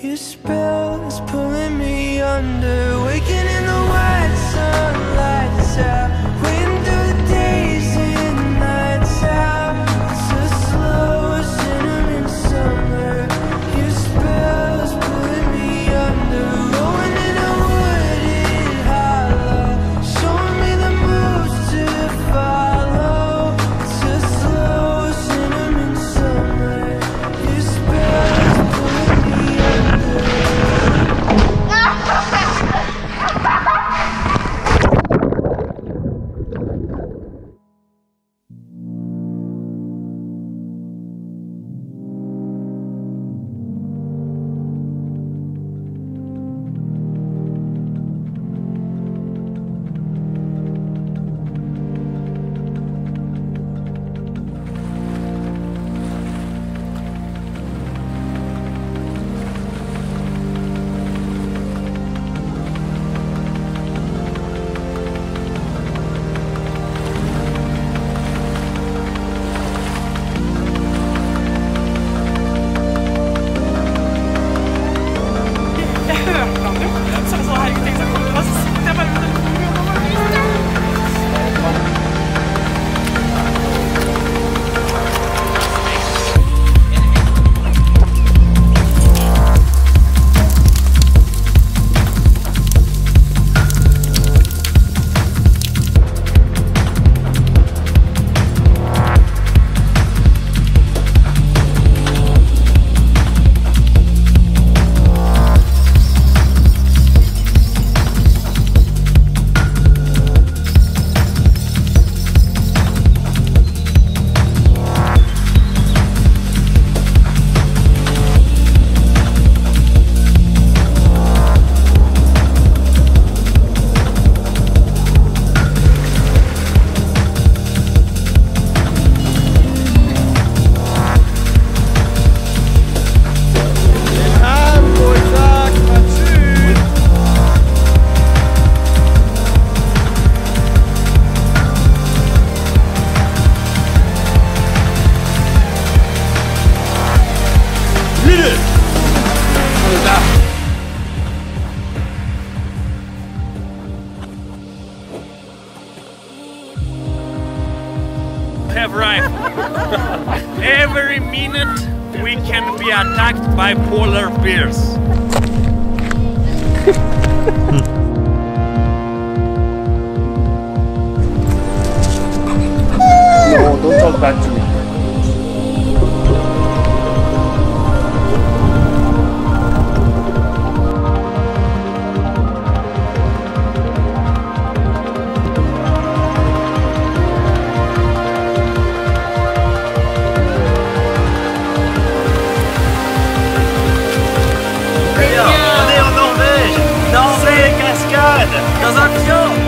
Your spell is pulling me under, waking in the white sunlight out, waiting through the days and nights out. It's a slow cinnamon summer. Your spell is pulling me under, rolling in a wooded hollow, showing me the moves to follow. It's a slow cinnamon summer. Your spell is pulling me under. Have arrived. Every minute we can be attacked by polar bears. No, don't talk back to me. On est en Norvège. Norvège, cascade. Dans un fjord.